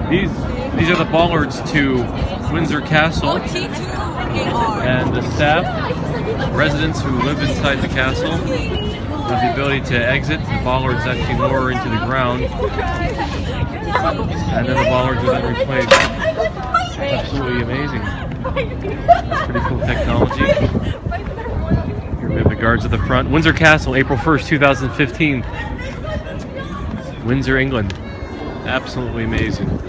These are the bollards to Windsor Castle, and the staff, residents who live inside the castle, have the ability to exit. The bollards actually lower into the ground, and then the bollards are then replaced. Absolutely amazing. Pretty cool technology. Here we have the guards at the front. Windsor Castle, April 1st, 2015. Windsor, England. Absolutely amazing.